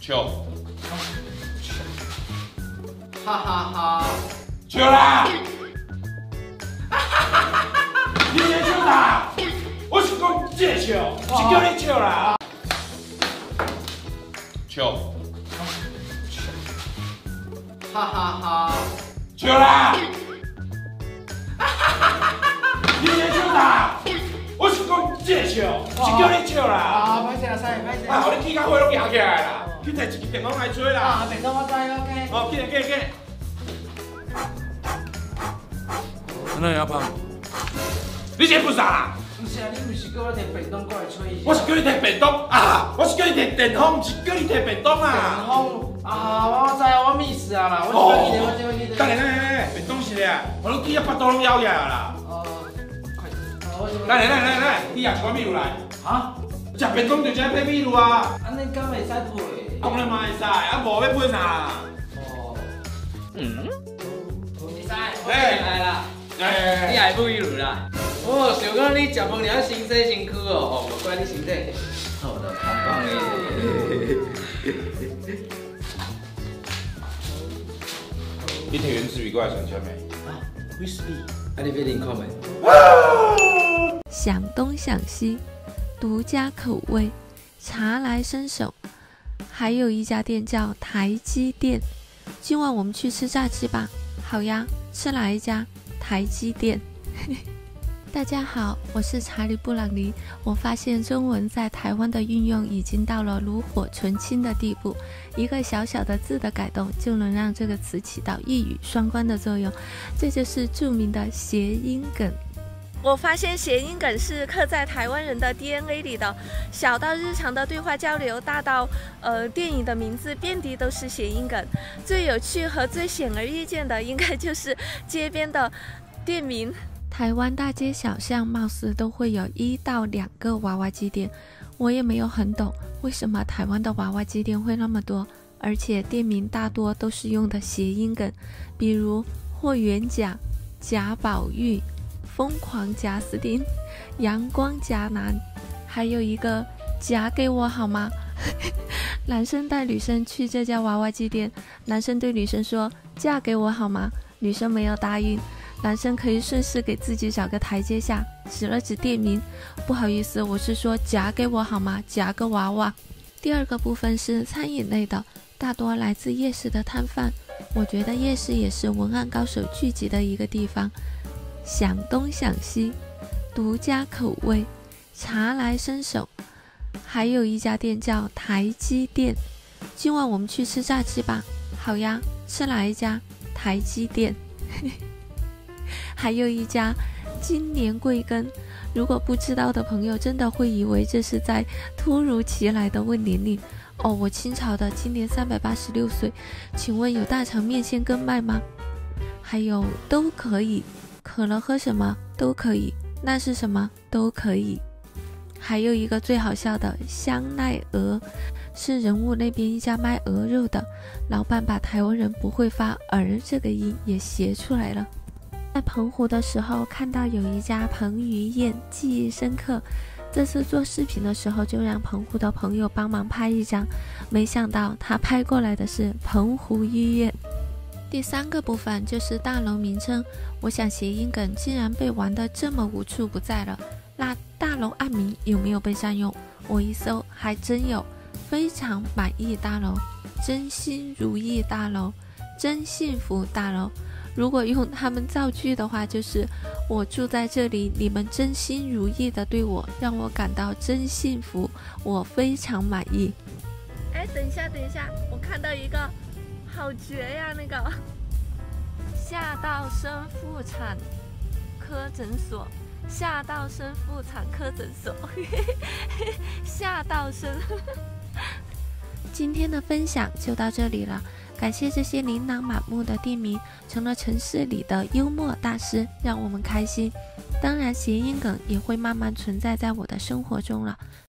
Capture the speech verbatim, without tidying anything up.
笑， 哈哈哈！ 笑啦！你在笑啥？我是讲这笑，是叫你笑啦。笑， 哈哈哈！ 笑啦！你在笑啥？我是讲这笑，是叫你笑啦。 啊，歹势啊，使歹势。 啊，互你起甲火拢摇起来啦，去摕一支电风来吹啦。 啊，电动我知 ，OK。 哦，起来起来起来。那也要胖？你这不啥啦？ 不是啊，你不是叫我摕便当过来吹？ 我是叫你摕便当啊！我是叫你摕电风，不是叫你摕便当啊！ 电风啊，我知啊，我 miss 啊啦，我记得，我记得，我记得。 等下等下等下，便当是咧，我都记啊，巴肚拢摇起来啦。 哦，快，哦，我知。 来来来来来，你也一罐米露来。啊？食便当就食配米露啊。 安尼敢会使配？ 当然嘛会使，啊无要配啥？ 哦。 嗯？ 会使，我来啦。 哎， 你也配米露啦？哦，想讲你食饭了身体身躯哦，哦，无怪你身体。好的，好棒诶！ 你摕原子笔过来算签没？ 啊 ，Crispy， 啊，你别零comment。 想东想西，独家口味，茶来伸手。还有一家店叫台积店，今晚我们去吃炸鸡吧。好呀，吃哪一家？台积店。大家好，我是查理布朗尼。我发现中文在台湾的运用已经到了炉火纯青的地步，一个小小的字的改动就能让这个词起到一语双关的作用，这就是著名的谐音梗。我发现谐音梗是刻在台湾人的 D N A 里的，小到日常的对话交流，大到呃电影的名字，遍地都是谐音梗。最有趣和最显而易见的，应该就是街边的店名。台湾大街小巷貌似都会有一到两个娃娃机店，我也没有很懂为什么台湾的娃娃机店会那么多，而且店名大多都是用的谐音梗，比如霍元甲、贾宝玉、疯狂贾斯汀、阳光贾男，还有一个夹给我好吗？男生带女生去这家娃娃机店，男生对女生说嫁给我好吗？女生没有答应，男生可以顺势给自己找个台阶下，指了指店名，不好意思，我是说夹给我好吗？夹个娃娃。第二个部分是餐饮类的，大多来自夜市的摊贩，我觉得夜市也是文案高手聚集的一个地方。想东想西，独家口味，茶来伸手。还有一家店叫台积店，今晚我们去吃炸鸡吧。好呀，吃哪一家？台积店。还有一家今年贵庚，如果不知道的朋友真的会以为这是在突如其来的问年龄。哦，我清朝的，今年三百八十六岁，请问有大肠面线羹卖吗？还有都可以，渴了喝什么都可以，那是什么都可以。还有一个最好笑的香奈儿，是人物那边一家卖鹅肉的，老板把台湾人不会发儿这个音也写出来了。在澎湖的时候看到有一家彭于晏，记忆深刻，这次做视频的时候就让澎湖的朋友帮忙拍一张，没想到他拍过来的是澎湖医院。第三个部分就是大楼名称，我想谐音梗竟然被玩得这么无处不在了，那大楼案名有没有被占用？我一搜还真有，非常满意大楼、真心如意大楼、真幸福大楼。如果用他们造句的话，就是我住在这里，你们真心如意的对我，让我感到真幸福，我非常满意。哎，等一下等一下，我看到一个好绝呀，那个夏道生妇产科诊所，夏道生妇产科诊所，夏道生。今天的分享就到这里了，感谢这些琳琅满目的店名，成了城市里的幽默大师，让我们开心。当然，谐音梗也会慢慢存在在我的生活中了。